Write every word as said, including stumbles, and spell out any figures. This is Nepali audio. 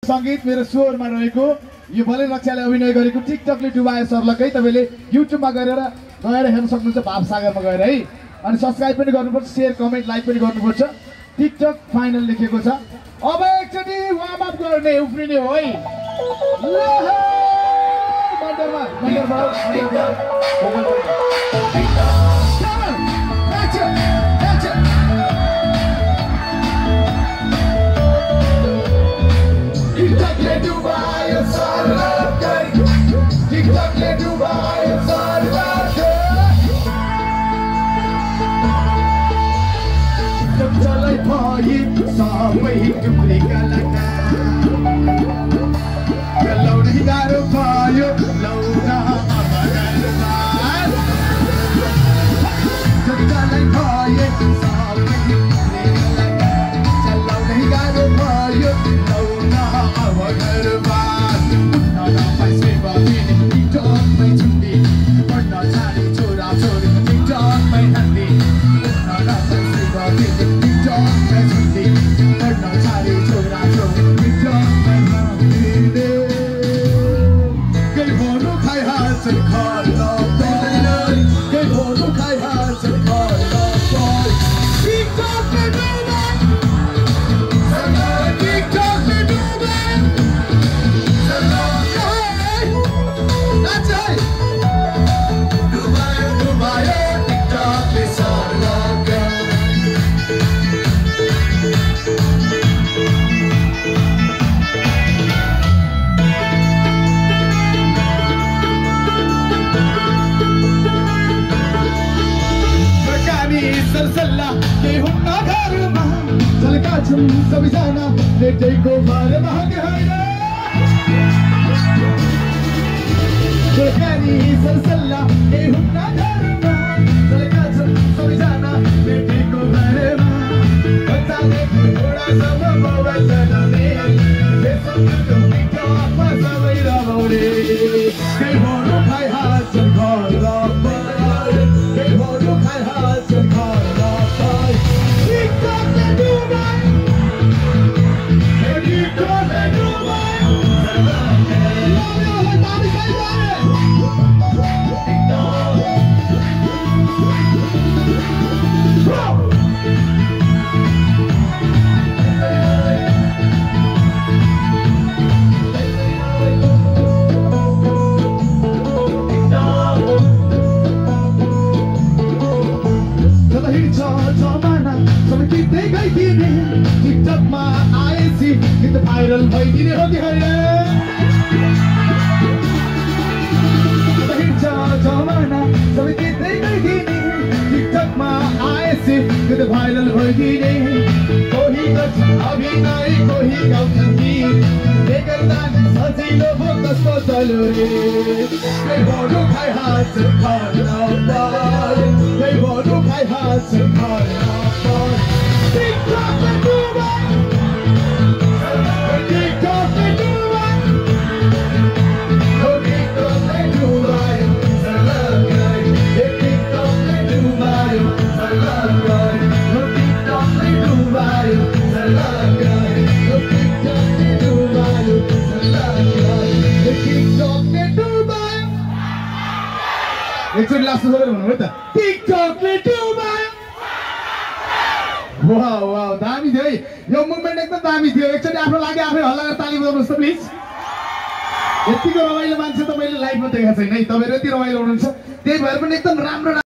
संगीत मेरो स्वरमा रहेको यो भले रक्षाले अभिनय गरेको टिकटकले डुबाए सर्लकै तपाईले युट्युबमा गएर गएर हेर्न सक्नुहुन्छ भावसागरमा गएर है। अनि सब्स्क्राइब पनि गर्नुपर्छ, शेयर कमेन्ट लाइक पनि गर्नुपर्छ। टिकटक फाइनल लेखेको छ। अब एकचोटि वार्म अप गर्ने उफ्रिने हो है। ल हे मन्डरमा मन्डरमा टिकटकले डुबायो सर्लकै, टिकटकले डुबायो सर्लकै। चलै भए सबै टुक्रेका लगा, गलाउनै गाह्रो भयो लौन चलै भए सबै टुक्रेका लगा, चलाउनै गाह्रो भयो लौन अब घरबार। उठ्न नपाइ बहिनी टिकटकमै छुट्टी, पढ्न छाडे छोरा छोरी टिकटकमै हान्दी। उठ्न नपाइ बहिनी टिकटकमै छुट्टी, पढ्न छाडे छोरा छोरी टिकटकमै हान्दी। केही भोलु खाइहाल्छन् खलबल, केही भोलु खाइहाल्छन् खलबल। टिकटकले डुबायो, टिकटकले डुबायो, डुबायो डुबायो टिकटकले सर्लकै। सरकारी सरसल्लाह के हुन्न घरमा, चलेका छन् सबैजना नेटैको भरमा होइन। सरकारी सरसल्लाह के हुन्न घरमा, चलेका छन् सबैजना नेटैको भरमा। बच्चादेखि बुढासम्म मोबाइल चलाउने, फेसबुक टिकटकमा सबै रमाउने। केही भोलु खाइहाल्छन् खलबल, केही भोलु खाइहाल्छन् खलबल। टिकटकले डुबायो, टिकटकले डुबायो दामी हिँड्छ जमाना सबै गीतै गाइदिने, टिकटकमा आएपछि गीत भाइरल भइदिने हो कि होइन। हिँड्छ जमाना सबै गीतै गाइदिने, टिकटकमा आएपछि गीत भाइरल भइदिने। कोही गर्छ अभिनय, कोही गाउँछ गीत, गर्दा सजिलो भो कस्तो चल्यो रे। केही भोलु खाइहाल्छन् खलबल, केही भोलु खाइहाल्छन् खलबल। टिकटकले डुबायो, टिकटकले डुबायो, टिकटकले डुबायो सर्लकै, टिकटकले डुबायो सर्लकै, टिकटकले डुबायो सर्लकै, टिकटकले डुबायो सर्लकै, टिकटकले डुबायो। एकचोटि लास्टमा सबैले भन्नु है त, टिकटकले डुबायो। वाह वाह दामी थियो है, यो मुभमेन्ट एकदम दामी थियो। एकचोटि आफ्नो लागि आफै हल्ला गरेर ताली बजाउनुहोस् त प्लिज। यतिको रमाइलो मान्छे त मैले लाइभमा देखाएको छैन है, तपाईँहरू यति रमाइलो हुनुहुन्छ। त्यही भएर पनि एकदम राम्रो